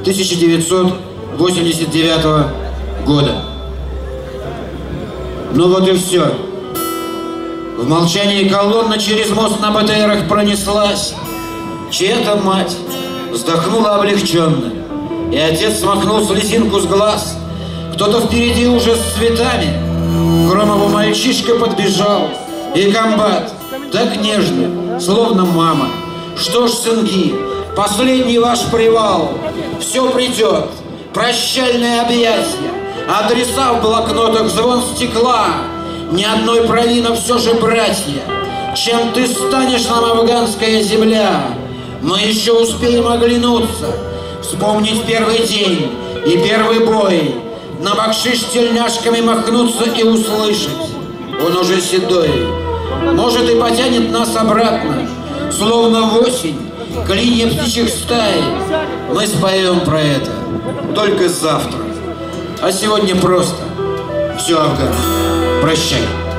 1989 года. Ну вот и все. В молчании колонна через мост на БТРах пронеслась. Чья-то мать вздохнула облегченно, и отец смахнул слезинку с глаз. Кто-то впереди уже с цветами. К Громову мальчишка подбежал, и комбат так нежно, словно мама: что ж, сынки, последний ваш привал, все придет, прощальное объятие, адреса в блокнотах, звон стекла, ни одной провина все же, братья. Чем ты станешь нам, афганская земля? Мы еще успеем оглянуться, вспомнить первый день и первый бой, на бакшиш тельняшками махнуться и услышать: он уже седой, может и потянет нас обратно, словно в осень, клинья птичьих стай. Мы споем про это только завтра, а сегодня просто все, Афган, прощай.